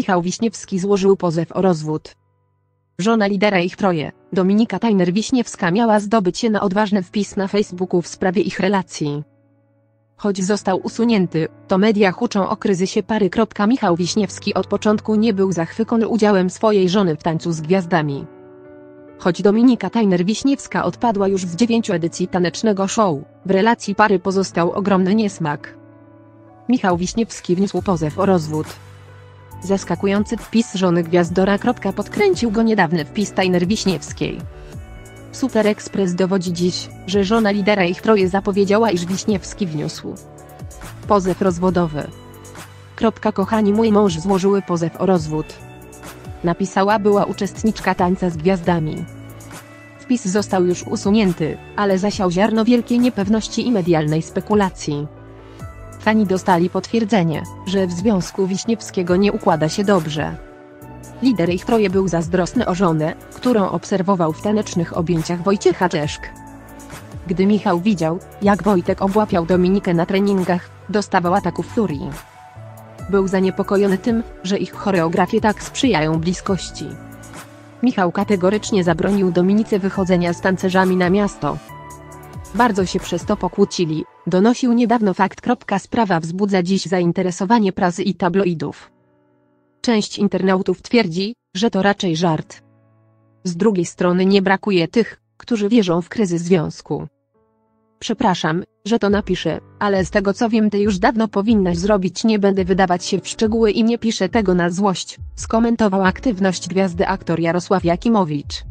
Michał Wiśniewski złożył pozew o rozwód. Żona lidera ich troje, Dominika Tajner-Wiśniewska, miała zdobyć się na odważny wpis na Facebooku w sprawie ich relacji. Choć został usunięty, to media huczą o kryzysie pary. Michał Wiśniewski od początku nie był zachwycony udziałem swojej żony w Tańcu z Gwiazdami. Choć Dominika Tajner-Wiśniewska odpadła już z 9 edycji tanecznego show, w relacji pary pozostał ogromny niesmak. Michał Wiśniewski wniósł pozew o rozwód. Zaskakujący wpis żony gwiazdora. Podkręcił go niedawny wpis Tajner-Wiśniewskiej. Super Express dowodzi dziś, że żona lidera ich troje zapowiedziała, iż Wiśniewski wniósł pozew rozwodowy. Kochani, mój mąż złożyły pozew o rozwód. Napisała była uczestniczka Tańca z Gwiazdami. Wpis został już usunięty, ale zasiał ziarno wielkiej niepewności i medialnej spekulacji. Fani dostali potwierdzenie, że w związku Wiśniewskiego nie układa się dobrze. Lider ich troje był zazdrosny o żonę, którą obserwował w tanecznych objęciach Wojciecha Czeszk. Gdy Michał widział, jak Wojtek obłapiał Dominikę na treningach, dostawał ataków furii. Był zaniepokojony tym, że ich choreografie tak sprzyjają bliskości. Michał kategorycznie zabronił Dominice wychodzenia z tancerzami na miasto. Bardzo się przez to pokłócili, donosił niedawno Fakt. Sprawa wzbudza dziś zainteresowanie prasy i tabloidów. Część internautów twierdzi, że to raczej żart. Z drugiej strony nie brakuje tych, którzy wierzą w kryzys związku. Przepraszam, że to napiszę, ale z tego co wiem, ty już dawno powinnaś zrobić. Nie będę wydawać się w szczegóły i nie piszę tego na złość, skomentował aktywność gwiazdy aktor Jarosław Jakimowicz.